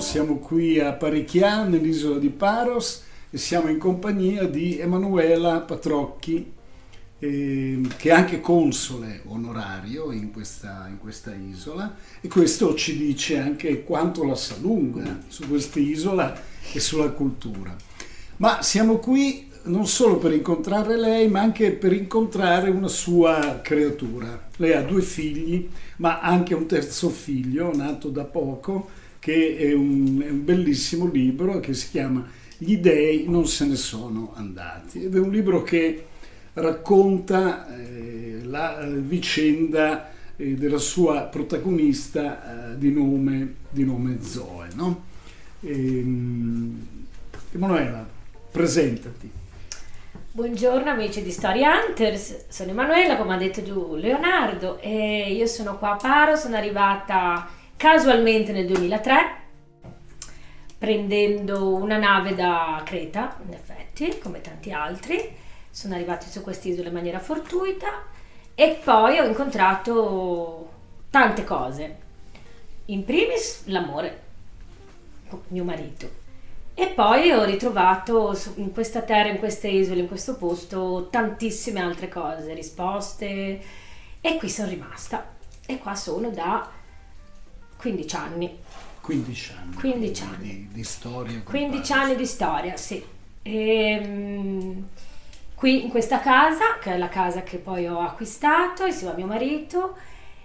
siamo qui a Parichian, nell'isola di Paros, e siamo in compagnia di Emanuela Patrocchi, che è anche console onorario in questa isola, e questo ci dice anche quanto la sa lunga su questa isola e sulla cultura. Ma siamo qui non solo per incontrare lei, ma anche per incontrare una sua creatura. Lei ha 2 figli, ma anche un terzo figlio, nato da poco, che è un bellissimo libro che si chiama Gli dei non se ne sono andati. Ed è un libro che racconta la vicenda della sua protagonista di nome Zoe, no? Emanuela, presentati. Buongiorno amici di Storia Hunters, sono Emanuela, come ha detto giù Leonardo, e io sono qua a Paros. Sono arrivata casualmente nel 2003 prendendo una nave da Creta, in effetti, come tanti altri. Sono arrivata su quest'isola in maniera fortuita e poi ho incontrato tante cose. In primis l'amore con mio marito. E poi ho ritrovato in questa terra, in queste isole, in questo posto, tantissime altre cose, risposte, e qui sono rimasta. E qua sono da 15 anni. 15 anni. 15 anni. Di storia. 15 anni di storia, sì. Qui in questa casa, che è la casa che poi ho acquistato insieme a mio marito,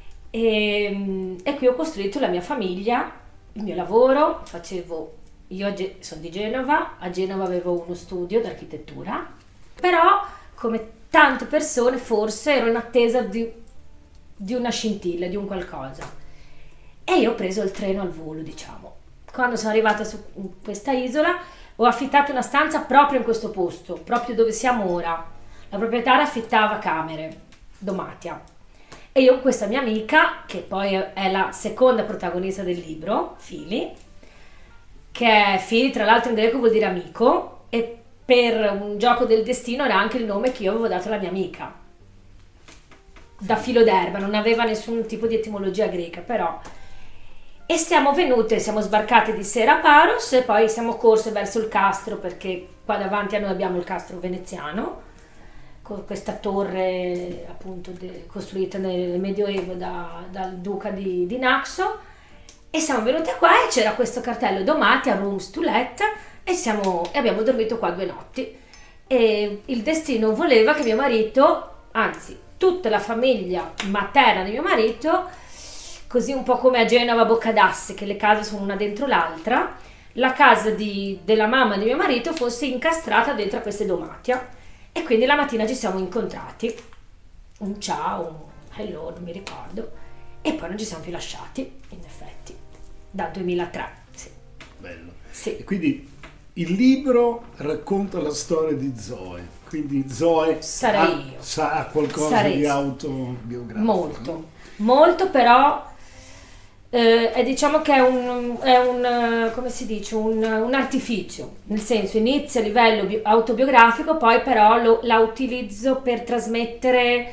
e qui ho costruito la mia famiglia, il mio lavoro. Io sono di Genova, a Genova avevo uno studio di architettura, però come tante persone forse ero in attesa di una scintilla, di un qualcosa, e io ho preso il treno al volo, diciamo. Quando sono arrivata su questa isola ho affittato una stanza proprio in questo posto, proprio dove siamo ora. La proprietaria affittava camere, Domatia, e io questa mia amica, che poi è la seconda protagonista del libro, Fili, che è Fili, tra l'altro in greco vuol dire amico, e per un gioco del destino era anche il nome che io avevo dato alla mia amica, da filo d'erba, non aveva nessun tipo di etimologia greca, però. E siamo sbarcate di sera a Paros, e poi siamo corse verso il castro, perché qua davanti a noi abbiamo il castro veneziano, con questa torre appunto costruita nel Medioevo dal duca di Naxo. E siamo venute qua e c'era questo cartello Domatia, Rooms to Let, e abbiamo dormito qua 2 notti. E il destino voleva che mio marito, anzi tutta la famiglia materna di mio marito, così un po' come a Genova Boccadassi, che le case sono una dentro l'altra, la casa della mamma di mio marito fosse incastrata dentro a queste Domatia. E quindi la mattina ci siamo incontrati, un ciao, un hello, non mi ricordo, e poi non ci siamo più lasciati, in effetti, dal 2003, sì. Bello. Sì. E quindi il libro racconta la storia di Zoe, quindi Zoe ha qualcosa di autobiografico. Molto, no? Molto, però diciamo che è un come si dice, un artificio, nel senso inizia a livello autobiografico, poi però la utilizzo per trasmettere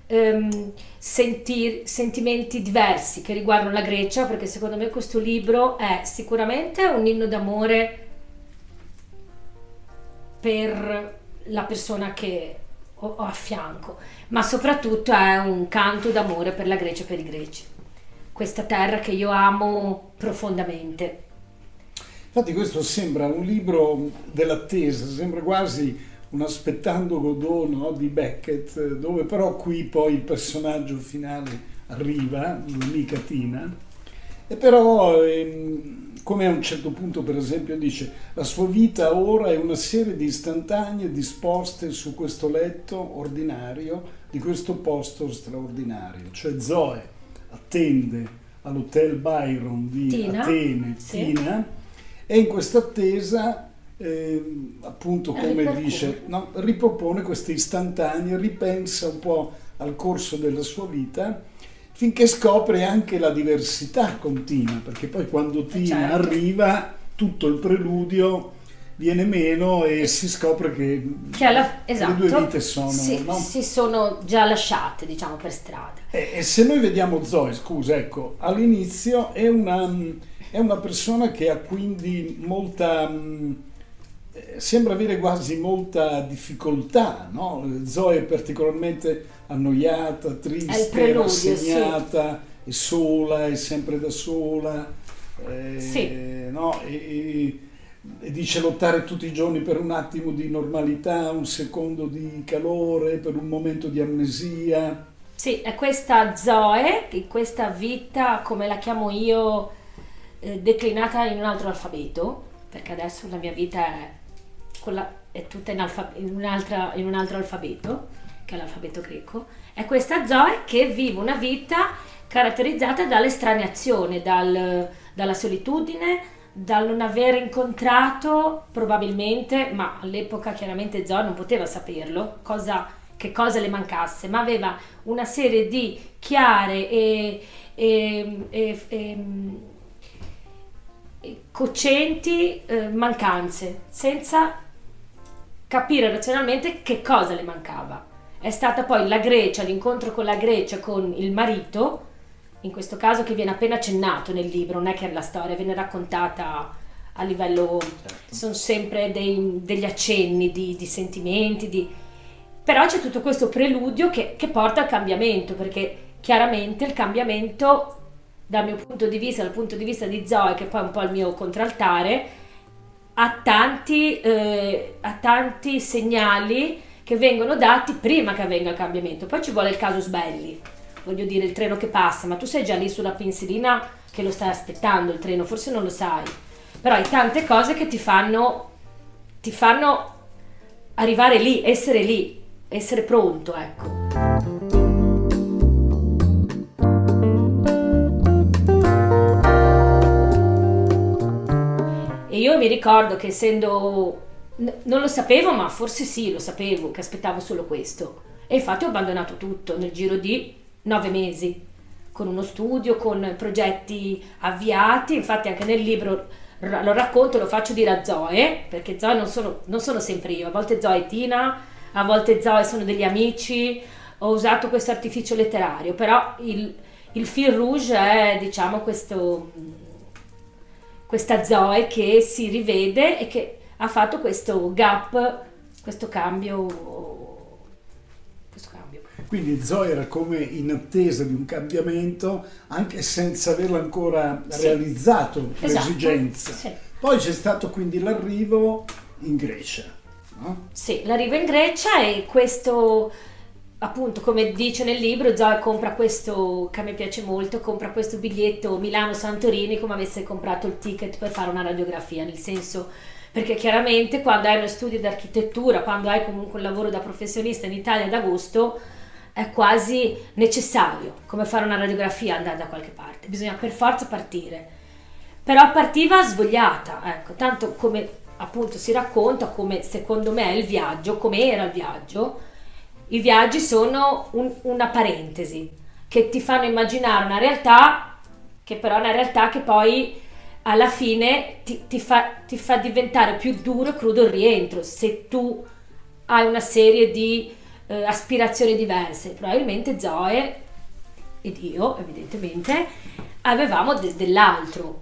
sentimenti diversi che riguardano la Grecia, perché secondo me questo libro è sicuramente un inno d'amore per la persona che ho a fianco, ma soprattutto è un canto d'amore per la Grecia e per i greci, questa terra che io amo profondamente. Infatti questo sembra un libro dell'attesa, sembra quasi un Aspettando Godot, no? Di Beckett, dove però qui poi il personaggio finale arriva, l'amica Tina, e però come a un certo punto per esempio dice: la sua vita ora è una serie di istantanee disposte su questo letto ordinario di questo posto straordinario. Cioè Zoe attende all'Hotel Byron di Atene, sì. Tina, e in questa attesa appunto, come dice, no, ripropone queste istantanee, ripensa un po' al corso della sua vita, finché scopre anche la diversità continua, perché poi quando Tina arriva tutto il preludio viene meno e si scopre che le 2 vite sono, si sono già lasciate, diciamo, per strada. E se noi vediamo Zoe, scusa, ecco, all'inizio è è una persona che ha quindi molta, sembra avere quasi molta difficoltà, no? Zoe è particolarmente annoiata, triste, rassegnata, sì. È sola, è sempre da sola, sì. No? E dice lottare tutti i giorni per un attimo di normalità, un secondo di calore, per un momento di amnesia. Sì, è questa Zoe, questa vita, come la chiamo io, declinata in un altro alfabeto, perché adesso la mia vita è tutta in un altro alfabeto, che è l'alfabeto greco. È questa Zoe che vive una vita caratterizzata dall'estraniazione, dalla solitudine, dal non aver incontrato probabilmente, ma all'epoca chiaramente Zoe non poteva saperlo, che cosa le mancasse, ma aveva una serie di chiare e cocenti mancanze, senza capire razionalmente che cosa le mancava. È stata poi la Grecia, l'incontro con la Grecia, con il marito, in questo caso che viene appena accennato nel libro, non è che la storia viene raccontata a livello, sono sempre degli accenni di sentimenti, però c'è tutto questo preludio che porta al cambiamento, perché chiaramente il cambiamento dal mio punto di vista, dal punto di vista di Zoe, che poi è un po' il mio contraltare, ha tanti segnali che vengono dati prima che avvenga il cambiamento. Poi ci vuole il casus belli, voglio dire, il treno che passa, ma tu sei già lì sulla pensilina che lo stai aspettando il treno, forse non lo sai, però hai tante cose che ti fanno arrivare lì, essere pronto, ecco. E io mi ricordo che essendo, non lo sapevo, ma forse sì, lo sapevo, che aspettavo solo questo. E infatti ho abbandonato tutto nel giro di 9 mesi, con uno studio, con progetti avviati. Infatti anche nel libro lo racconto, lo faccio dire a Zoe, perché Zoe non sono sempre io, a volte Zoe è Tina, a volte Zoe sono degli amici, ho usato questo artificio letterario, però il fil rouge è, diciamo, questa Zoe che si rivede e che ha fatto questo gap, questo cambio. Quindi Zoe era come in attesa di un cambiamento, anche senza averlo ancora realizzato, l'esigenza. Sì. Poi c'è stato quindi l'arrivo in Grecia, no? Sì, l'arrivo in Grecia, e questo, appunto, come dice nel libro, Zoe compra questo, che a me piace molto, compra questo biglietto Milano-Santorini come avesse comprato il ticket per fare una radiografia, nel senso, perché chiaramente quando hai uno studio di architettura, quando hai comunque un lavoro da professionista in Italia ad agosto, è quasi necessario, come fare una radiografia, andare da qualche parte, bisogna per forza partire. Però partiva svogliata, ecco, tanto come appunto si racconta, come secondo me è il viaggio, come era il viaggio. I viaggi sono una parentesi che ti fanno immaginare una realtà, che però è una realtà che poi alla fine ti fa diventare più duro e crudo il rientro, se tu hai una serie di aspirazioni diverse. Probabilmente Zoe ed io, evidentemente, avevamo dell'altro.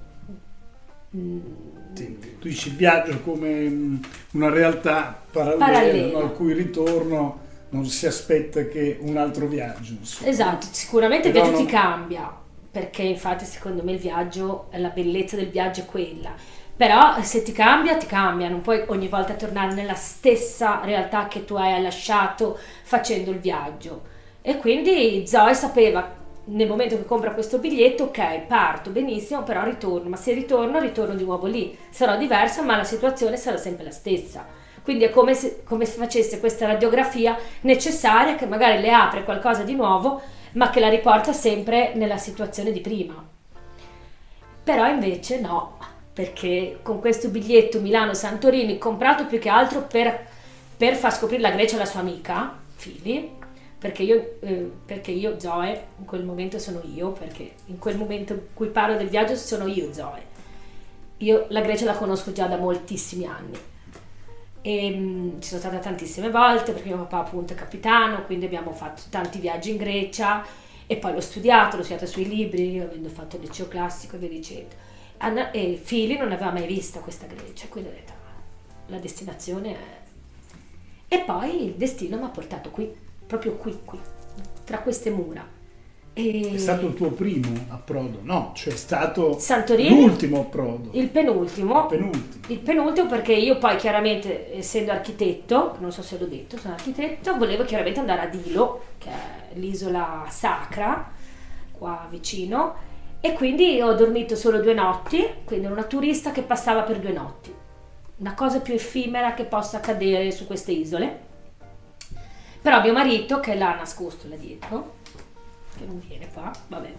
Sì, tu dici il viaggio come una realtà parallela, al cui ritorno non si aspetta che un altro viaggio. Insomma. Esatto, sicuramente il viaggio ti cambia, perché infatti secondo me il viaggio, la bellezza del viaggio è quella. Però se ti cambia, non puoi ogni volta tornare nella stessa realtà che tu hai lasciato facendo il viaggio. E quindi Zoe sapeva, nel momento che compra questo biglietto, ok, parto, benissimo, però ritorno, ma se ritorno di nuovo lì, sarò diversa, ma la situazione sarà sempre la stessa. Quindi è come se facesse questa radiografia necessaria, che magari le apre qualcosa di nuovo, ma che la riporta sempre nella situazione di prima. Però invece no, perché con questo biglietto Milano-Santorini, comprato più che altro per far scoprire la Grecia alla sua amica, Fili, perché io Zoe, in quel momento sono io, perché in quel momento in cui parlo del viaggio sono io Zoe. Io la Grecia la conosco già da moltissimi anni. E ci sono stata tantissime volte, perché mio papà appunto è capitano, quindi abbiamo fatto tanti viaggi in Grecia, e poi l'ho studiato sui libri, avendo fatto il liceo classico e via dicendo. E Fili non aveva mai vista questa Grecia, quindi ho detto, la destinazione è... E poi il destino mi ha portato qui, proprio qui, tra queste mura. È stato il tuo primo approdo? No, cioè è stato Santorini, l'ultimo approdo. Il penultimo. Il penultimo perché io poi chiaramente, essendo architetto, non so se l'ho detto, sono architetto, volevo chiaramente andare ad Ilo, che è l'isola sacra, qua vicino, e quindi ho dormito solo 2 notti, quindi ero una turista che passava per 2 notti. Una cosa più effimera che possa accadere su queste isole. Però mio marito, che l'ha nascosto là dietro, che non viene qua, vabbè,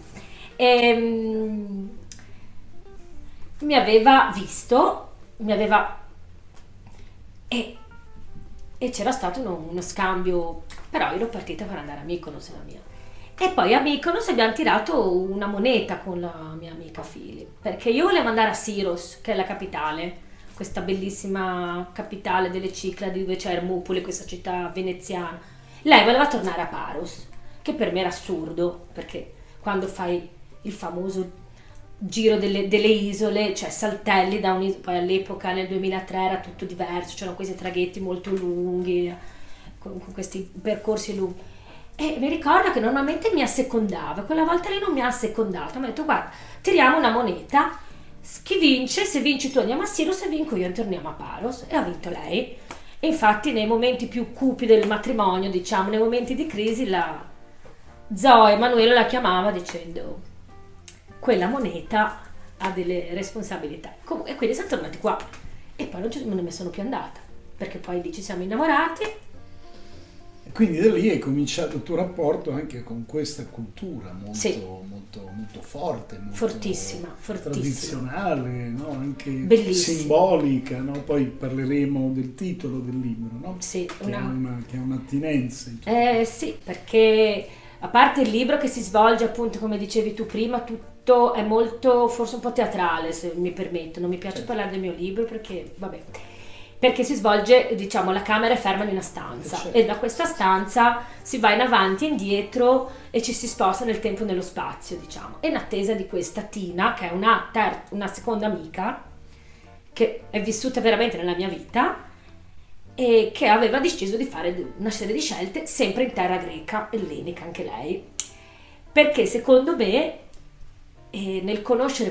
mi aveva visto, e c'era stato uno scambio, però io ero partita per andare a Mykonos, la mia. E poi a Mykonos abbiamo tirato una moneta con la mia amica Fili, perché io volevo andare a Syros, che è la capitale, questa bellissima capitale delle Cicladi dove c'è Ermopoli, questa città veneziana. Lei voleva tornare a Paros, che per me era assurdo, perché quando fai il famoso giro delle isole, cioè saltelli da un'isola, poi all'epoca nel 2003 era tutto diverso, c'erano questi traghetti molto lunghi, con questi percorsi lunghi. E mi ricordo che normalmente mi assecondava, quella volta lì non mi ha assecondato, mi ha detto guarda, tiriamo una moneta, chi vince, se vinci tu andiamo a Siro, se vinco io torniamo a Paros, e ha vinto lei. E infatti nei momenti più cupi del matrimonio, diciamo, nei momenti di crisi, la Zoe Emanuele la chiamava dicendo quella moneta ha delle responsabilità. E quindi siamo tornati qua e poi non mi sono più andata, perché poi lì ci siamo innamorati. E quindi da lì è cominciato il tuo rapporto anche con questa cultura molto, sì, molto forte, molto fortissima, tradizionale, no? Anche bellissima, simbolica, no? Poi parleremo del titolo del libro, no? Sì, che ha un'attinenza. Sì, perché a parte il libro che si svolge appunto come dicevi tu prima, tutto è molto, forse un po' teatrale, se mi permetto, non mi piace parlare del mio libro perché, vabbè, perché si svolge, diciamo, la camera è ferma in una stanza, e da questa stanza si va in avanti e indietro e ci si sposta nel tempo e nello spazio, diciamo, e in attesa di questa Tina, che è una seconda amica, che è vissuta veramente nella mia vita, e che aveva deciso di fare una serie di scelte sempre in terra greca, ellenica anche lei, perché secondo me nel conoscere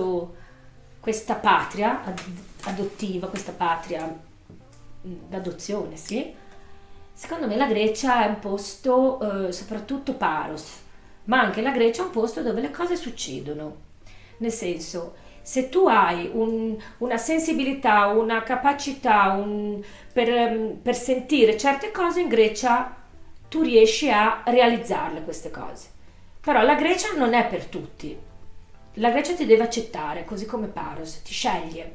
questa patria adottiva, questa patria d'adozione, sì, secondo me la Grecia è un posto, soprattutto Paros, ma anche la Grecia è un posto dove le cose succedono, nel senso, se tu hai una sensibilità, una capacità per sentire certe cose, in Grecia tu riesci a realizzarle queste cose. Però la Grecia non è per tutti. La Grecia ti deve accettare, così come Paros, ti sceglie.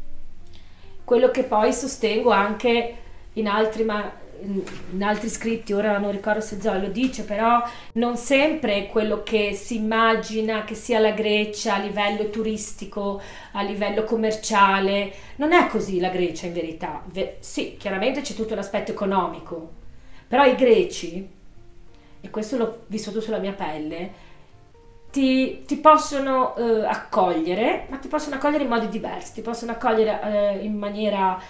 Quello che poi sostengo anche in altri scritti, ora non ricordo se Zoe lo dice, però non sempre quello che si immagina che sia la Grecia a livello turistico, a livello commerciale, non è così la Grecia in verità. Sì, chiaramente c'è tutto l'aspetto economico, però i greci, e questo l'ho vissuto sulla mia pelle, ti possono accogliere, ma ti possono accogliere in modi diversi, ti possono accogliere in maniera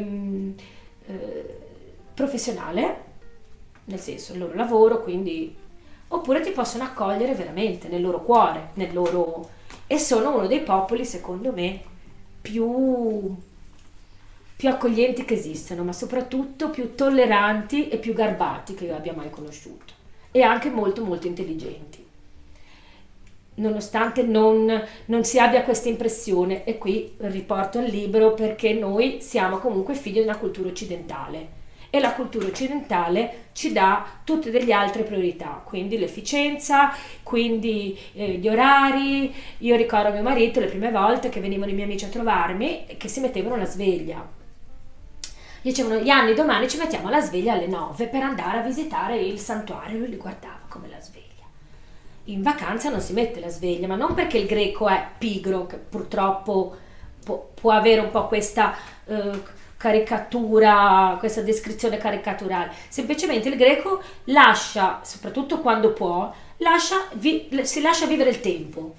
professionale, nel senso il loro lavoro, quindi, oppure ti possono accogliere veramente nel loro cuore, e sono uno dei popoli secondo me più accoglienti che esistono, ma soprattutto più tolleranti e più garbati che io abbia mai conosciuto, e anche molto molto intelligenti, nonostante non si abbia questa impressione. E qui riporto il libro perché noi siamo comunque figli di una cultura occidentale, e la cultura occidentale ci dà tutte delle altre priorità, quindi l'efficienza, quindi gli orari. Io ricordo mio marito le prime volte che venivano i miei amici a trovarmi che si mettevano la sveglia, dicevano Gianni domani ci mettiamo la sveglia alle 9 per andare a visitare il santuario. Lui li guardava come la sveglia. In vacanza non si mette la sveglia, ma non perché il greco è pigro, che purtroppo può avere un po' questa caricatura, questa descrizione caricaturale. Semplicemente il greco lascia, soprattutto quando può, si lascia vivere il tempo,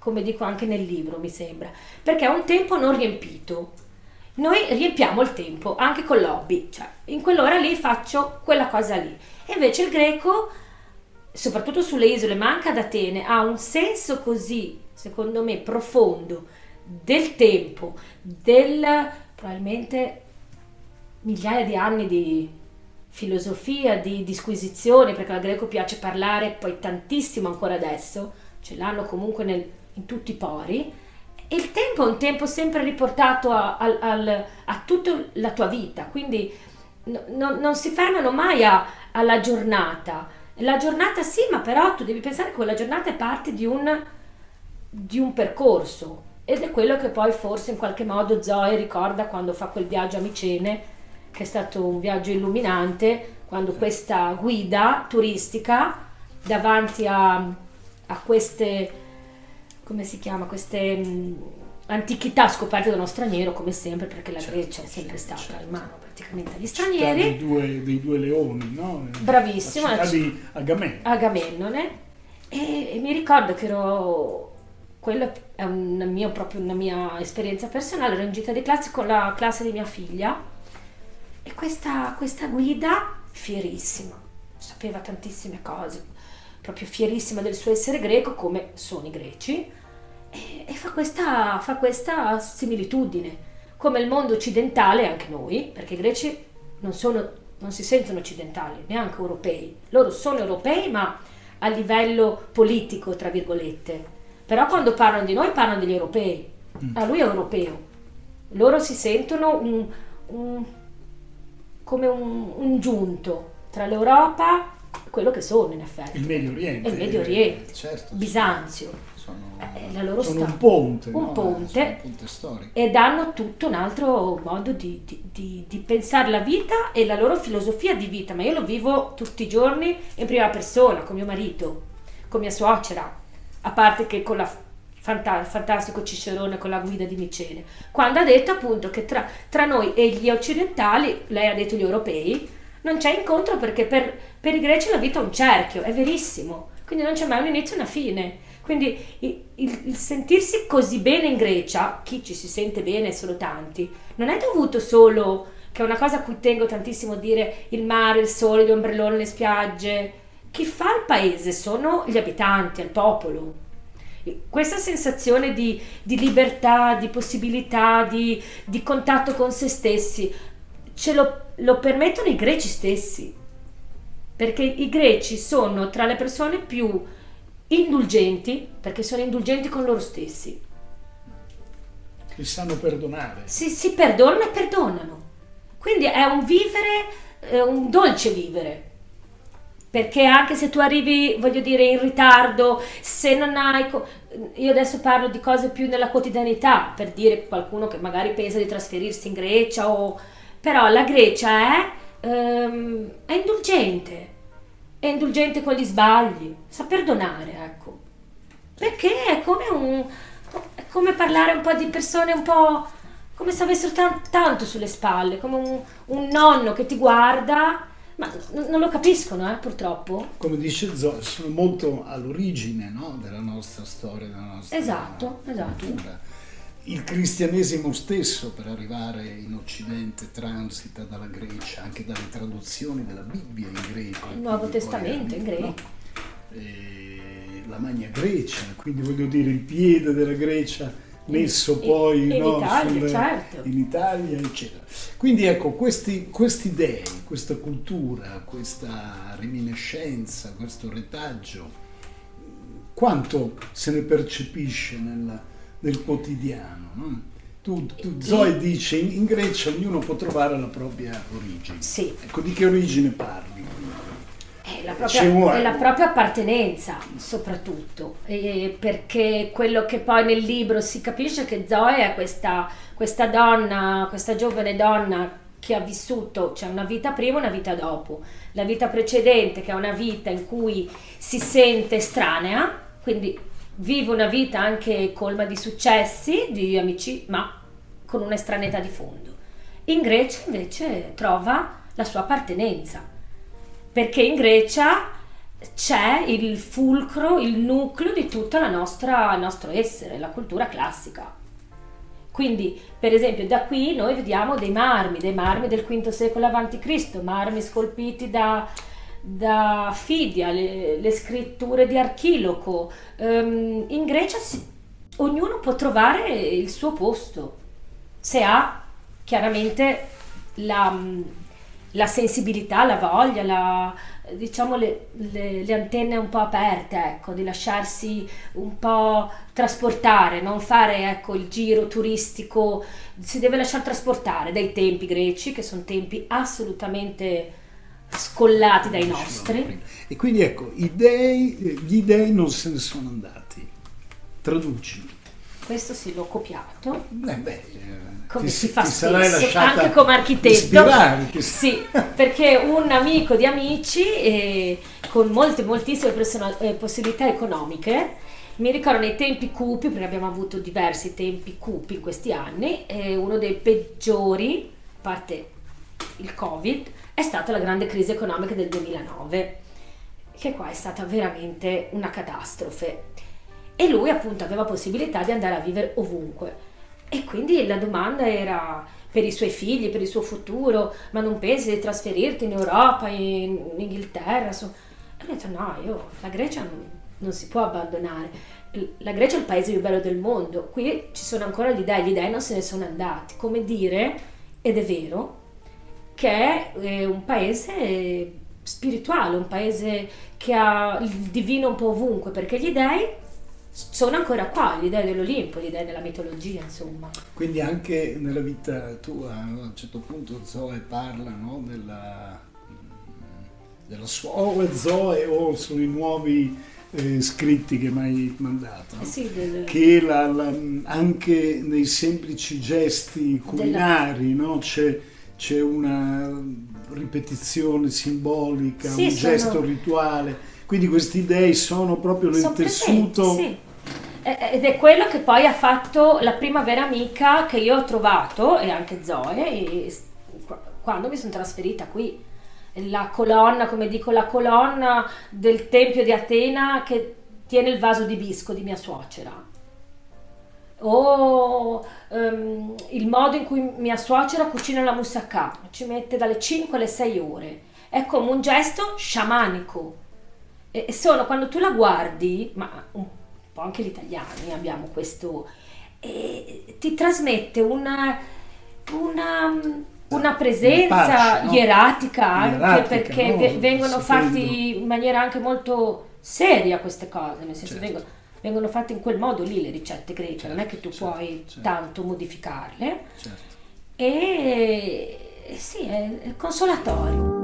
come dico anche nel libro, mi sembra, perché è un tempo non riempito. Noi riempiamo il tempo anche con l'hobby, cioè in quell'ora lì faccio quella cosa lì. E invece il greco, soprattutto sulle isole, ma anche ad Atene, ha un senso così, secondo me, profondo del tempo, del probabilmente migliaia di anni di filosofia, di disquisizione, perché al greco piace parlare poi tantissimo ancora adesso, ce l'hanno comunque in tutti i pori, e il tempo è un tempo sempre riportato a tutta la tua vita, quindi non si fermano mai alla giornata. La giornata sì, ma però tu devi pensare che quella giornata è parte di un percorso, ed è quello che poi forse in qualche modo Zoe ricorda quando fa quel viaggio a Micene, che è stato un viaggio illuminante, quando questa guida turistica davanti a queste, come si chiama, queste antichità scoperte da uno straniero, come sempre, perché la Grecia è sempre stata in mano praticamente agli stranieri. Dei due leoni, no? Bravissimo. La città di Agamennone. E mi ricordo che quella è proprio una mia esperienza personale, ero in gita di classe con la classe di mia figlia, e questa guida fierissima, sapeva tantissime cose, proprio fierissima del suo essere greco, come sono i greci, e fa questa similitudine, come il mondo occidentale, anche noi, perché i greci non si sentono occidentali, neanche europei, loro sono europei ma a livello politico, tra virgolette, però quando parlano di noi parlano degli europei, lui è europeo, loro si sentono come un giunto tra l'Europa e quello che sono in effetti. Il Medio Oriente. Il Medio Oriente, certo, Bisanzio. Sono un ponte. Un no? ponte storico. E danno tutto un altro modo di pensare la vita e la loro filosofia di vita, ma io lo vivo tutti i giorni in prima persona, con mio marito, con mia suocera, a parte che con il fantastico Cicerone con la guida di Micene, quando ha detto appunto che tra noi e gli occidentali, lei ha detto gli europei, non c'è incontro, perché per i greci la vita è un cerchio, è verissimo, quindi non c'è mai un inizio e una fine, quindi il sentirsi così bene in Grecia, chi ci si sente bene sono tanti, non è dovuto solo, che è una cosa a cui tengo tantissimo dire, il mare, il sole, gli ombrelloni, le spiagge, chi fa il paese sono gli abitanti, il popolo. Questa sensazione di libertà, di possibilità, di contatto con se stessi, lo permettono i greci stessi, perché i greci sono tra le persone più indulgenti, perché sono indulgenti con loro stessi. Li sanno perdonare. Si perdonano e perdonano. Quindi è un vivere, un dolce vivere. Perché anche se tu arrivi, voglio dire, in ritardo, se non hai... Io adesso parlo di cose più nella quotidianità, per dire qualcuno che magari pensa di trasferirsi in Grecia, però la Grecia è indulgente con gli sbagli, sa perdonare, ecco. Perché è come parlare un po' di persone un po' come se avessero tanto sulle spalle, come un nonno che ti guarda. Ma non lo capiscono, purtroppo. Come dice Zoe, sono molto all'origine, no? Della nostra storia, della nostra cultura. Il cristianesimo stesso, per arrivare in Occidente, transita dalla Grecia, anche dalle traduzioni della Bibbia in greco. Il Nuovo Testamento in greco. No? La Magna Grecia, quindi voglio dire il piede della Grecia messo poi in Italia, certo. In Italia, eccetera. Quindi ecco, questi dei, questa cultura, questa reminiscenza, questo retaggio, quanto se ne percepisce nel quotidiano, no? Zoe dice in Grecia ognuno può trovare la propria origine. Sì. Ecco, di che origine parli? È la propria appartenenza, soprattutto, perché quello che poi nel libro si capisce che Zoe è questa donna, questa giovane donna che ha vissuto, cioè una vita prima e una vita dopo. La vita precedente, che è una vita in cui si sente estranea, quindi vive una vita anche colma di successi, di amici, ma con un'estraneità di fondo. In Grecia invece trova la sua appartenenza, perché in Grecia c'è il fulcro, il nucleo di tutta il nostro essere, la cultura classica. Quindi, per esempio, da qui noi vediamo dei marmi del V secolo a.C., marmi scolpiti da Fidia, le scritture di Archiloco. In Grecia ognuno può trovare il suo posto, se ha chiaramente la sensibilità, la voglia, diciamo le antenne un po' aperte, ecco, di lasciarsi un po' trasportare, non fare, ecco, il giro turistico, si deve lasciare trasportare dai tempi greci, che sono tempi assolutamente scollati dai nostri. E quindi ecco, gli dei non se ne sono andati. Traduci. Questo sì, l'ho copiato. Come si fa spesso, anche come architetto. Ispirare, sì, perché un amico di amici con moltissime possibilità economiche, mi ricordo nei tempi cupi, perché abbiamo avuto diversi tempi cupi in questi anni, e uno dei peggiori, a parte il Covid, è stata la grande crisi economica del 2009, che qua è stata veramente una catastrofe. E lui appunto aveva possibilità di andare a vivere ovunque. E quindi la domanda era per i suoi figli, per il suo futuro: ma non pensi di trasferirti in Europa, in Inghilterra? E ho detto no, la Grecia non si può abbandonare. La Grecia è il paese più bello del mondo, qui ci sono ancora gli dei non se ne sono andati. Come dire, ed è vero, che è un paese spirituale, un paese che ha il divino un po' ovunque, perché gli dei sono ancora qua, gli dei dell'Olimpo, gli dei della mitologia, insomma. Quindi anche nella vita tua, a un certo punto Zoe parla, no, della sua, o Zoe o sui nuovi scritti che mi hai mandato, no? Sì, che anche nei semplici gesti culinari, no? C'è una ripetizione simbolica, sì, un gesto rituale, quindi questi dei sono proprio nel tessuto. Sì. Ed è quello che poi ha fatto la prima vera amica che io ho trovato, e anche Zoe, quando mi sono trasferita qui. La colonna, come dico, la colonna del Tempio di Atena che tiene il vaso di bisco di mia suocera. O il modo in cui mia suocera cucina la moussaka, ci mette dalle 5 alle 6 ore. È come un gesto sciamanico. E sono, quando tu la guardi, ma un po' anche gli italiani abbiamo questo, ti trasmette una presenza ieratica, anche perché no? vengono fatti in maniera anche molto seria queste cose, nel senso vengono fatte in quel modo lì le ricette greche, non è che tu puoi tanto modificarle. E sì, è consolatorio.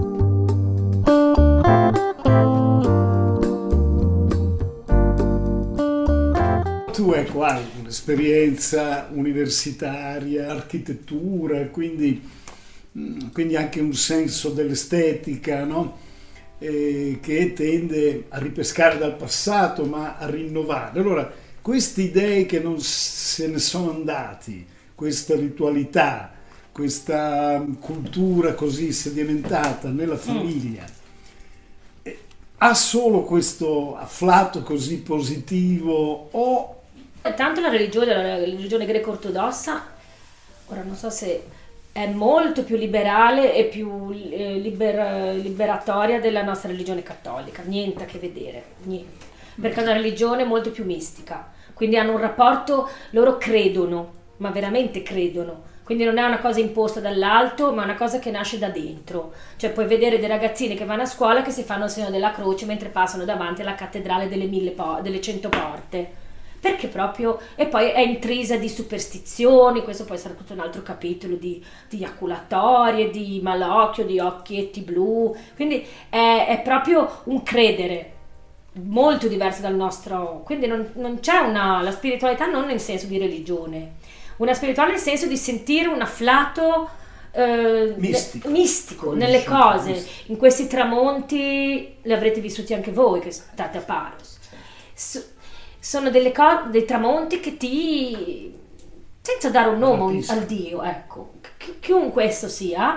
Tu hai un'esperienza universitaria, architettura, quindi anche un senso dell'estetica, no? Che tende a ripescare dal passato ma a rinnovare. Allora, queste idee che non se ne sono andati, questa ritualità, questa cultura così sedimentata nella famiglia, ha solo questo afflato così positivo o... Tanto la religione greco-ortodossa, ora non so se è molto più liberale e più liberatoria della nostra religione cattolica, niente a che vedere, niente, perché è una religione molto più mistica, quindi hanno un rapporto, loro credono, ma veramente credono, quindi non è una cosa imposta dall'alto, ma è una cosa che nasce da dentro. Cioè puoi vedere dei ragazzini che vanno a scuola che si fanno il segno della croce mentre passano davanti alla cattedrale delle 100 porte. Perché proprio, e poi è intrisa di superstizioni, questo può essere tutto un altro capitolo di eiaculatorie, di malocchio, di occhietti blu, quindi è proprio un credere molto diverso dal nostro, quindi non c'è la spiritualità non nel senso di religione, una spiritualità nel senso di sentire un afflato mistico nelle cose, in questi tramonti, li avrete vissuti anche voi che state a Paros. Sono dei tramonti che senza dare un nome al Dio, ecco, chiunque esso sia,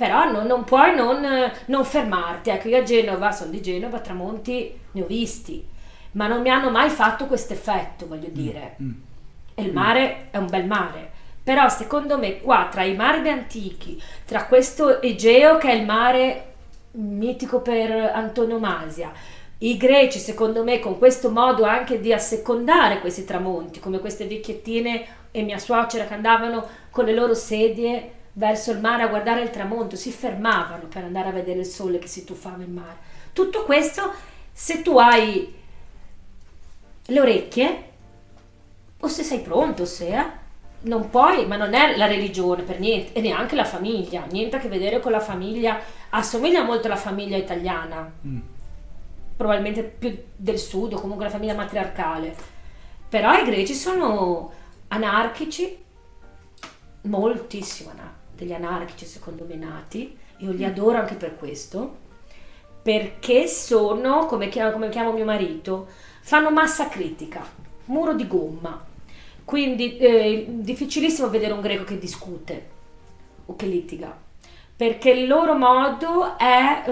però non puoi non fermarti. Ecco, io a Genova, sono di Genova, tramonti ne ho visti, ma non mi hanno mai fatto questo effetto, voglio dire. E il mare è un bel mare, però secondo me qua tra i mari antichi, tra questo Egeo che è il mare mitico per antonomasia, i greci secondo me con questo modo anche di assecondare questi tramonti, come queste vecchiettine e mia suocera che andavano con le loro sedie verso il mare a guardare il tramonto, si fermavano per andare a vedere il sole che si tuffava in mare. Tutto questo, se tu hai le orecchie, o se sei pronto, non puoi, ma non è la religione per niente, e neanche la famiglia, niente a che vedere con la famiglia, assomiglia molto alla famiglia italiana, probabilmente più del sud, o comunque la famiglia matriarcale, però i greci sono anarchici, moltissimo degli anarchici secondo me nati, io li adoro anche per questo, perché sono, come chiamo mio marito, fanno massa critica, muro di gomma. Quindi difficilissimo vedere un greco che discute o che litiga, perché il loro modo è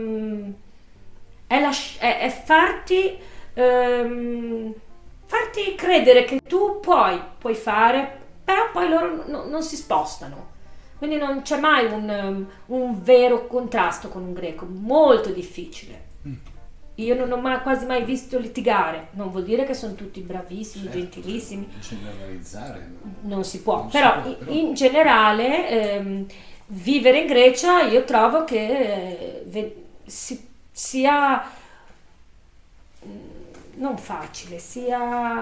farti credere che tu puoi fare, però poi loro non si spostano. Quindi non c'è mai un vero contrasto con un greco, molto difficile. Io non ho quasi mai visto litigare, non vuol dire che sono tutti bravissimi, certo, gentilissimi. Generalizzare. Non si può, però in generale vivere in Grecia io trovo che sia non facile, sia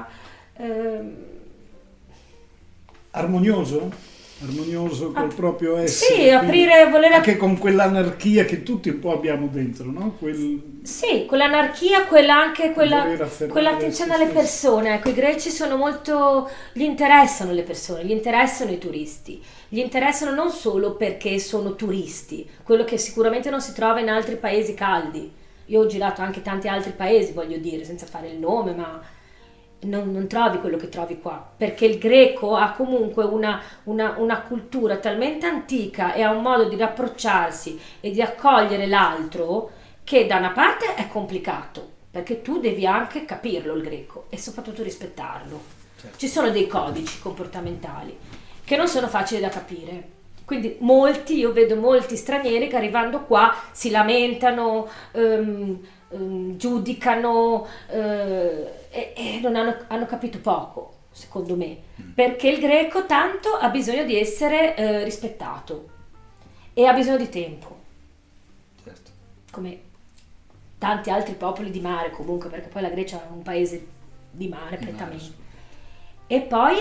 armonioso col proprio essere. Sì, voler anche con quell'anarchia che tutti un po' abbiamo dentro, no? Sì, quell'anarchia, quell'attenzione alle persone. Ecco, i greci sono molto, gli interessano le persone, gli interessano i turisti, gli interessano non solo perché sono turisti, quello che sicuramente non si trova in altri paesi caldi. Io ho girato anche tanti altri paesi, voglio dire, senza fare il nome, ma non trovi quello che trovi qua, perché il greco ha comunque una cultura talmente antica e ha un modo di approcciarsi e di accogliere l'altro che da una parte è complicato, perché tu devi anche capirlo il greco e soprattutto rispettarlo. Certo. Ci sono dei codici comportamentali che non sono facili da capire. Quindi io vedo molti stranieri che arrivando qua si lamentano, giudicano e non hanno capito poco, secondo me, perché il greco tanto ha bisogno di essere rispettato e ha bisogno di tempo, certo, come tanti altri popoli di mare comunque, perché poi la Grecia è un paese di mare prettamente, e poi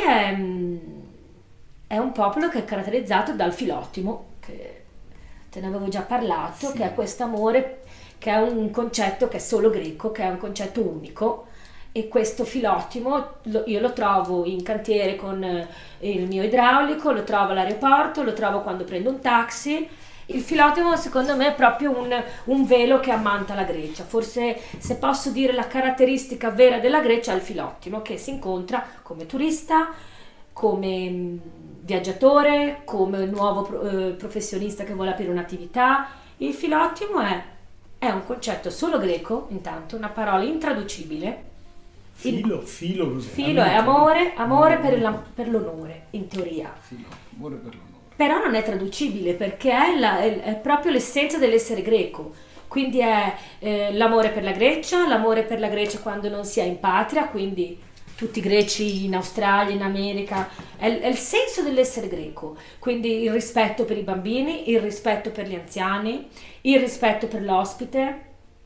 è un popolo che è caratterizzato dal filottimo, che te ne avevo già parlato, sì, che è questo amore, che è un concetto che è solo greco, che è un concetto unico, e questo filottimo io lo trovo in cantiere con il mio idraulico, lo trovo all'aeroporto, lo trovo quando prendo un taxi. Il filottimo secondo me è proprio un velo che ammanta la Grecia. Forse, se posso dire, la caratteristica vera della Grecia è il filottimo, che si incontra come turista, come viaggiatore, come nuovo professionista che vuole aprire un'attività. Il filottimo è un concetto solo greco, intanto, una parola intraducibile. Filo è amore per l'onore, in teoria. Filo, amore per l'onore. Però non è traducibile, perché è proprio l'essenza dell'essere greco. Quindi è l'amore per la Grecia quando non si è in patria, quindi tutti i greci in Australia, in America, è il senso dell'essere greco. Quindi il rispetto per i bambini, il rispetto per gli anziani, il rispetto per l'ospite,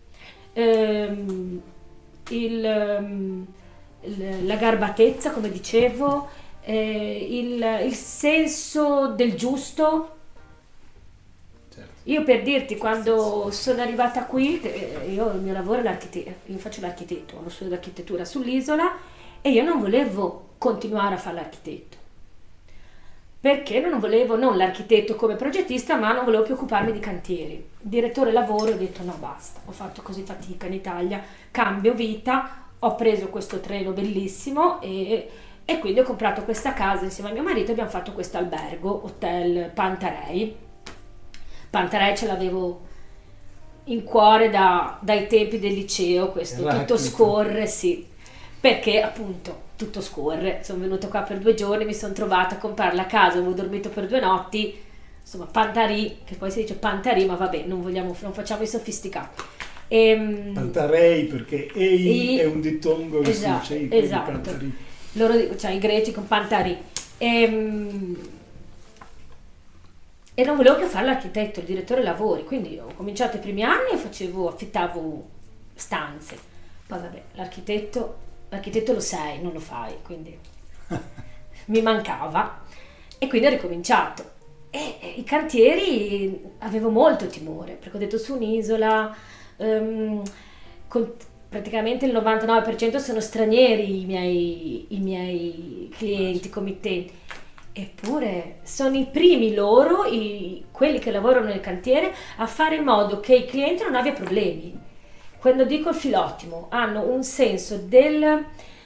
la garbatezza, come dicevo, il senso del giusto. Certo. Io, per dirti, quando sono arrivata qui, io il mio lavoro è l'architetto, io faccio l'architetto, ho uno studio di architettura sull'isola e io non volevo continuare a fare l'architetto, perché non volevo, non l'architetto come progettista, ma non volevo più occuparmi di cantieri. Il direttore lavoro, ho detto no, basta, ho fatto così fatica in Italia, cambio vita, ho preso questo treno bellissimo e quindi ho comprato questa casa insieme a mio marito e abbiamo fatto questo albergo, Hotel Pantarei. Pantarei ce l'avevo in cuore dai tempi del liceo, questo tutto scorre, sì, perché appunto tutto scorre. Sono venuta qua per 2 giorni, mi sono trovata a comprarla a casa, avevo dormito per 2 notti, insomma Pantarì, che poi si dice Pantarì, ma vabbè, non facciamo i sofisticati. Pantarei, perché è un dittongo che esatto, si dice esatto. Loro, cioè i greci con Pantarì. E non volevo più fare l'architetto, il direttore lavori, quindi ho cominciato i primi anni e affittavo stanze. Poi vabbè, l'architetto lo sei, non lo fai, quindi mi mancava e quindi ho ricominciato. E i cantieri avevo molto timore, perché ho detto su un'isola, praticamente il 99% sono stranieri i miei clienti, committenti. Eppure sono i primi loro, quelli che lavorano nel cantiere, a fare in modo che il cliente non abbia problemi. Quando dico il filottimo, hanno un senso della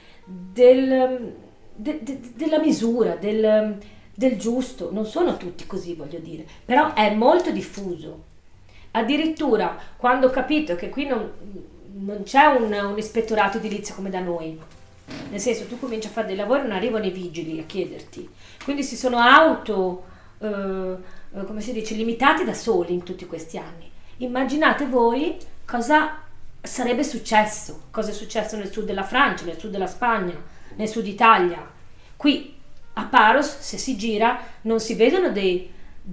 misura, del giusto. Non sono tutti così, voglio dire, però è molto diffuso. Addirittura quando ho capito che qui non c'è un ispettorato edilizio come da noi, nel senso, tu cominci a fare dei lavori e non arrivano i vigili a chiederti, quindi si sono come si dice, limitati da soli in tutti questi anni. Immaginate voi cosa sarebbe successo, cosa è successo nel sud della Francia, nel sud della Spagna, nel sud Italia. Qui a Paros, se si gira, non si vedono dei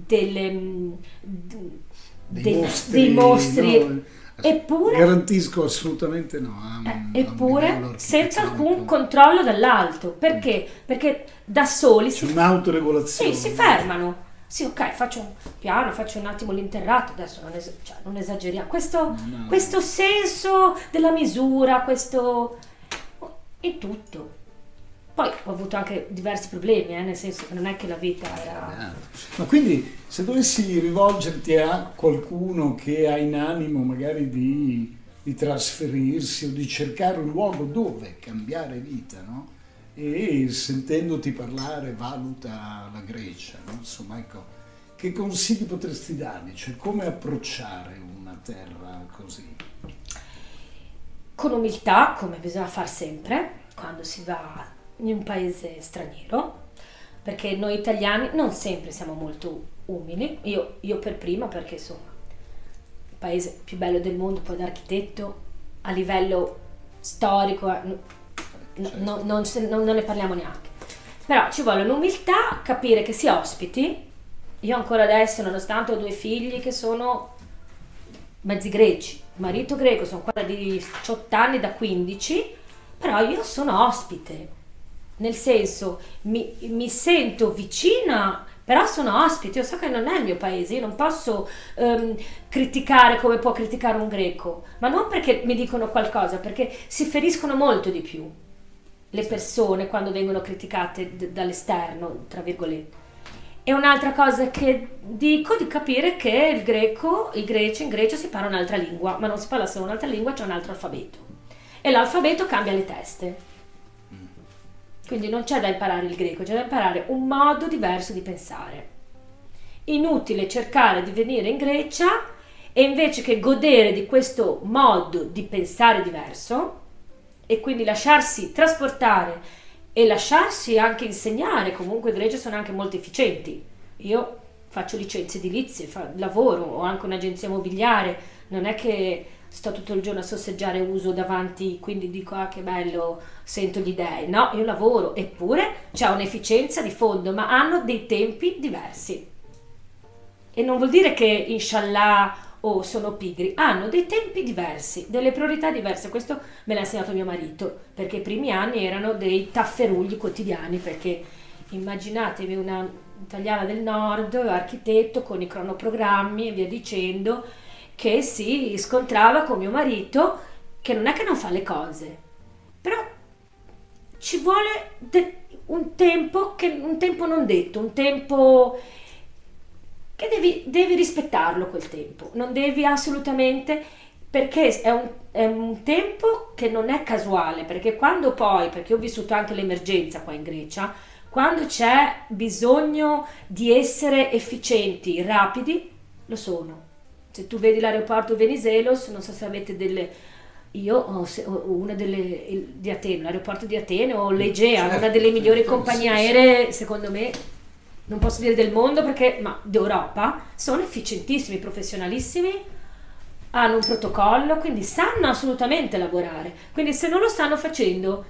mostri, no. Eppure, garantisco assolutamente no. Eppure senza alcun controllo dall'alto. Perché? Perché da soli c'è un'autoregolazione. si fermano. Sì, ok, faccio un piano, faccio un attimo l'interrato, adesso non esageriamo. Questo senso della misura, questo è tutto. Poi ho avuto anche diversi problemi, nel senso che non è che la vita era... Ma quindi se dovessi rivolgerti a qualcuno che ha in animo magari di trasferirsi o di cercare un luogo dove cambiare vita, no? E sentendoti parlare valuta la Grecia, no? Insomma, ecco, che consigli potresti dargli? Cioè, come approcciare una terra così? Con umiltà, come bisogna far sempre quando si va in un paese straniero, perché noi italiani non sempre siamo molto umili, io per prima, perché insomma il paese più bello del mondo, poi da architetto a livello storico non ne parliamo neanche, però ci vuole l'umiltà, capire che si ospiti. Io ancora adesso, nonostante ho 2 figli che sono mezzi greci, marito greco, sono qua da 18 anni, da 15, però io sono ospite. Nel senso, mi sento vicina, però sono ospite. Io so che non è il mio paese, io non posso criticare come può criticare un greco, ma non perché mi dicono qualcosa, perché si feriscono molto di più le persone quando vengono criticate dall'esterno, tra virgolette. E un'altra cosa che dico, di capire che i greci in Grecia si parla un'altra lingua, ma non si parla solo un'altra lingua, c'è un altro alfabeto. E l'alfabeto cambia le teste. Quindi non c'è da imparare il greco, c'è da imparare un modo diverso di pensare. Inutile cercare di venire in Grecia e invece che godere di questo modo di pensare diverso e quindi lasciarsi trasportare e lasciarsi anche insegnare. Comunque i greci sono anche molto efficienti. Io faccio licenze edilizie, lavoro, ho anche un'agenzia immobiliare, non è che sto tutto il giorno a sosseggiare uso davanti, quindi dico che bello, sento gli dèi. No, io lavoro, eppure c'è un'efficienza di fondo, ma hanno dei tempi diversi. E non vuol dire che inshallah o sono pigri, hanno dei tempi diversi, delle priorità diverse. Questo me l'ha insegnato mio marito, perché i primi anni erano dei tafferugli quotidiani, perché immaginatevi una italiana del nord, architetto con i cronoprogrammi e via dicendo, che si scontrava con mio marito, che non è che non fa le cose, però ci vuole un tempo non detto, un tempo che devi rispettarlo, quel tempo, non devi assolutamente, perché è un tempo che non è casuale, perché quando poi, perché ho vissuto anche l'emergenza qua in Grecia, quando c'è bisogno di essere efficienti, rapidi, lo sono. Se tu vedi l'aeroporto Venizelos, non so se avete delle... Io ho una di Atene, l'aeroporto di Atene, o l'Egea, Certo, una delle migliori certo, compagnie sì, sì. aeree, secondo me, non posso dire del mondo, perché, ma d'Europa, sono efficientissimi, professionalissimi, hanno un protocollo, quindi sanno assolutamente lavorare. Quindi se non lo stanno facendo,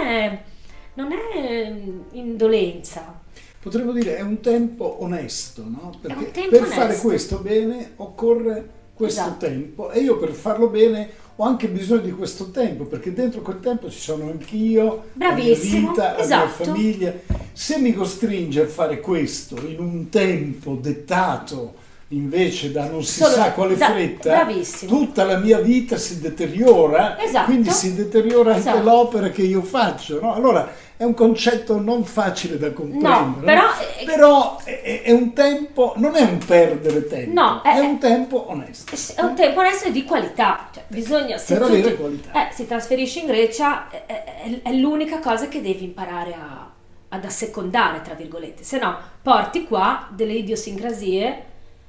non è indolenza. Potremmo dire è un tempo onesto, no? È un Perché tempo per onesto. fare questo bene occorre questo Esatto. tempo, e io per farlo bene ho anche bisogno di questo tempo, perché dentro quel tempo ci sono anch'io, la mia Bravissimo, vita, la mia esatto. famiglia. Se mi costringe a fare questo in un tempo dettato invece da non si Solo sa quale da- fretta, bravissimo. tutta la mia vita si deteriora, Esatto. quindi si deteriora anche Esatto. l'opera che io faccio, no? Allora è un concetto non facile da comprendere, No, però è un tempo, non è un perdere tempo, No, è un tempo onesto. è un tempo onesto e di qualità, cioè, bisogna, se Per tu avere qualità. si trasferisce in Grecia, è l'unica cosa che devi imparare ad assecondare, tra virgolette, se no porti qua delle idiosincrasie.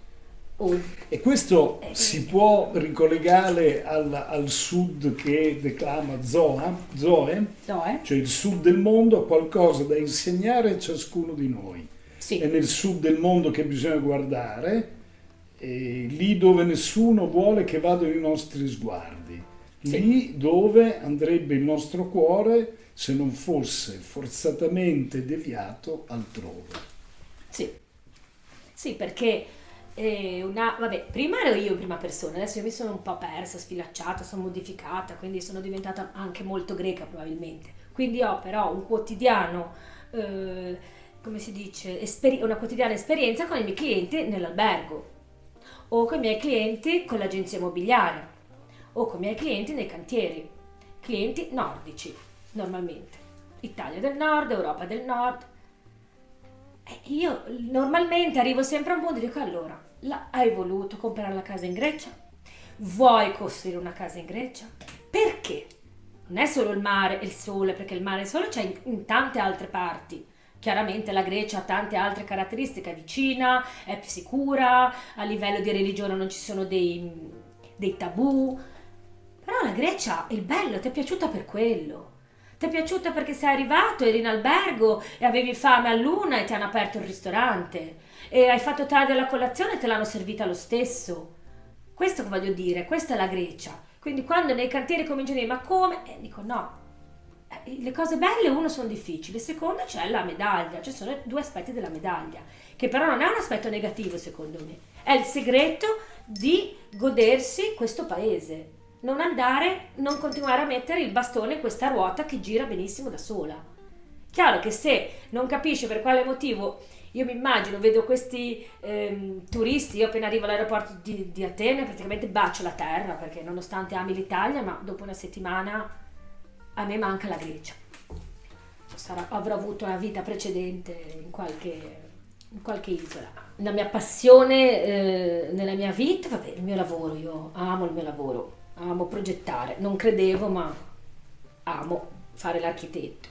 E questo si può ricollegare al sud che declama Zoe, cioè il sud del mondo ha qualcosa da insegnare a ciascuno di noi. Sì. È nel sud del mondo che bisogna guardare, lì dove nessuno vuole che vadano i nostri sguardi, lì dove andrebbe il nostro cuore se non fosse forzatamente deviato altrove. Sì, sì, perché vabbè, prima ero io in prima persona, adesso io mi sono un po' persa, sfilacciata, sono modificata, quindi sono diventata anche molto greca probabilmente. Quindi ho però un quotidiano, come si dice, una quotidiana esperienza con i miei clienti nell'albergo, o con i miei clienti con l'agenzia immobiliare, o con i miei clienti nei cantieri, clienti nordici normalmente, Italia del Nord, Europa del Nord. Io normalmente arrivo sempre a un punto e dico: allora, hai voluto comprare la casa in Grecia? Vuoi costruire una casa in Grecia? Perché? Non è solo il mare e il sole, perché il mare e il sole c'è in tante altre parti. Chiaramente la Grecia ha tante altre caratteristiche, è vicina, è più sicura, a livello di religione non ci sono dei tabù. Però la Grecia, il bello, ti è piaciuta per quello. Ti è piaciuta perché sei arrivato, eri in albergo e avevi fame all'una e ti hanno aperto il ristorante. E hai fatto tardi alla colazione e te l'hanno servita lo stesso. Questo che voglio dire, questa è la Grecia. Quindi quando nei cantieri cominciano a dire: ma come? Dico no. Le cose belle, uno, sono difficili, secondo c'è la medaglia, ci sono due aspetti della medaglia, che però non è un aspetto negativo secondo me. È il segreto di godersi questo paese. Non continuare a mettere il bastone in questa ruota che gira benissimo da sola. Chiaro che se non capisci per quale motivo, io mi immagino, vedo questi turisti, io appena arrivo all'aeroporto di Atene praticamente bacio la terra, perché nonostante ami l'Italia, ma dopo una settimana a me manca la Grecia. Avrò avuto una vita precedente in qualche isola. La mia passione nella mia vita, vabbè, il mio lavoro, io amo il mio lavoro. Amo progettare, non credevo, ma amo fare l'architetto.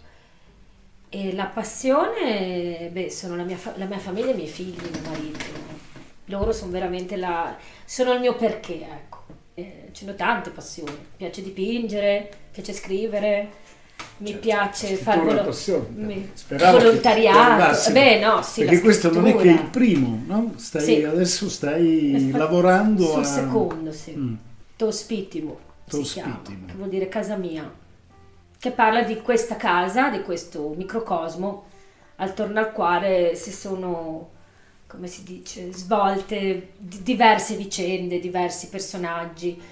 E la passione, sono la mia famiglia e i miei figli, mio marito. Loro sono veramente sono il mio perché, ecco. Ce n'ho tante passioni. Mi piace dipingere, mi piace scrivere, mi piace fare volontariato. No, sì, perché questo non è che il primo, no? Adesso stai lavorando sul secondo, sì. Tospitimo si chiama, che vuol dire casa mia, che parla di questa casa, di questo microcosmo attorno al quale si sono, come si dice, svolte diverse vicende, diversi personaggi.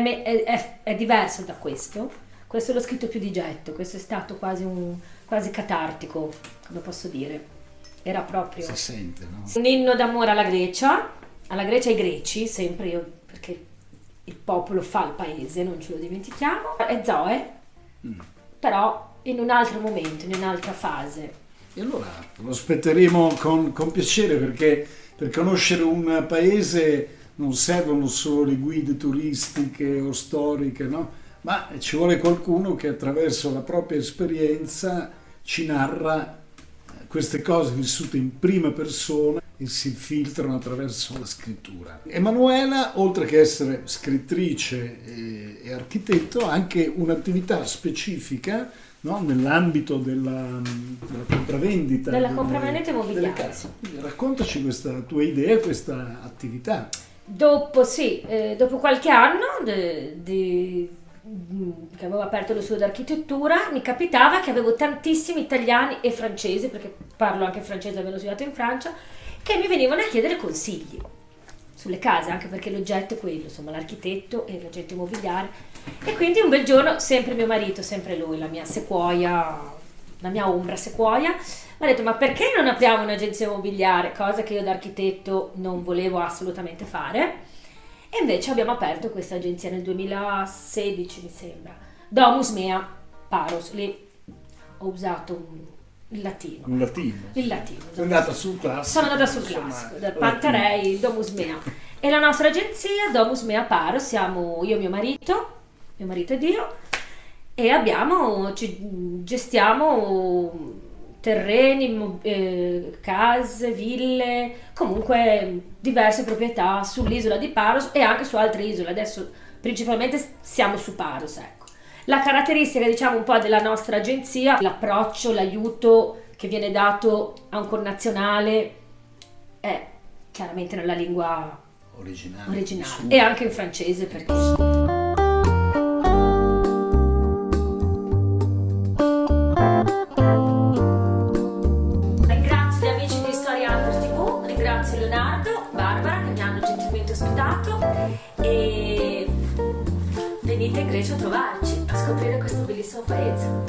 È diverso da questo l'ho scritto più di getto, questo è stato quasi catartico, come posso dire, era proprio si sente, no? Un inno d'amore alla Grecia e ai greci, sempre io, perché il popolo fa il paese, non ce lo dimentichiamo. È Zoe, però in un altro momento, in un'altra fase. E allora lo aspetteremo con piacere, perché per conoscere un paese non servono solo le guide turistiche o storiche, no? Ma ci vuole qualcuno che attraverso la propria esperienza ci narra queste cose vissute in prima persona che si filtrano attraverso la scrittura. Emanuela, oltre che essere scrittrice e architetto, ha anche un'attività specifica, no? Nell'ambito della compravendita Della compravendita immobiliare. delle case. Raccontaci questa tua idea, questa attività. Dopo qualche anno che avevo aperto lo studio di architettura, mi capitava che avevo tantissimi italiani e francesi, perché parlo anche francese, avendo studiato in Francia, che mi venivano a chiedere consigli sulle case, anche perché l'oggetto è quello, insomma, l'architetto e l'agente immobiliare. E quindi un bel giorno, sempre mio marito, sempre lui, la mia sequoia, la mia ombra sequoia, mi ha detto: ma perché non apriamo un'agenzia immobiliare? Cosa che io da architetto non volevo assolutamente fare. E invece abbiamo aperto questa agenzia nel 2016, mi sembra. Domus Mea Paros, lì ho usato il latino. Un latino. Il latino. Sei andata sul classico. Sono andata sul classico, dal Pantarei, Domus Mea. E la nostra agenzia, Domus Mea Paros, siamo io e mio marito ed io, e gestiamo terreni, case, ville, comunque diverse proprietà sull'isola di Paros e anche su altre isole. Adesso principalmente siamo su Paros, ecco. La caratteristica, diciamo, un po' della nostra agenzia, l'approccio, l'aiuto che viene dato a un connazionale è chiaramente nella lingua originale e anche in francese, perché Leonardo, Barbara, che mi hanno gentilmente ospitato, e venite in Grecia a trovarci, a scoprire questo bellissimo paese.